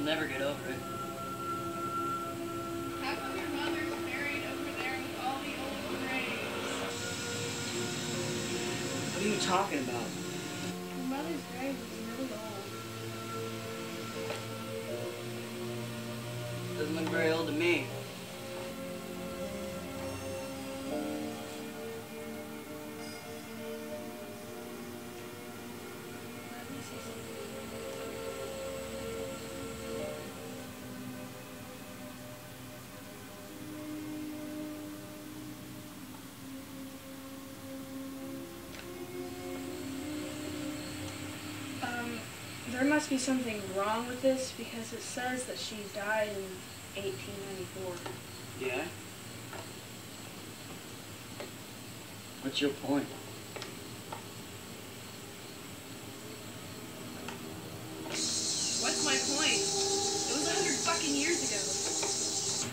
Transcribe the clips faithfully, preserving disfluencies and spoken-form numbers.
never get over it. Half of your mother's buried over there with all the old graves. What are you talking about? Your mother's grave is really old. Doesn't look very old to me. Um, there must be something wrong with this because it says that she died in eighteen ninety-four. Yeah? What's your point? What's my point? It was a hundred fucking years ago.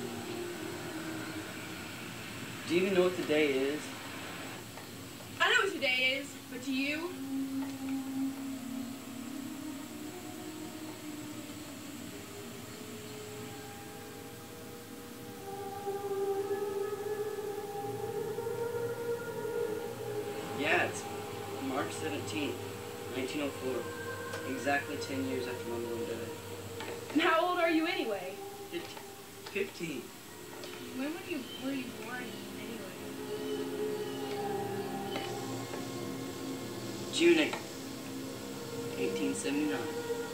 Do you even know what today is? I know what today is, but to you? Yeah, it's March seventeenth, nineteen oh four. Exactly ten years after my mom died. And how old are you anyway? Fifteen. When were you, were you born anyway? June eighth, eighteen seventy-nine.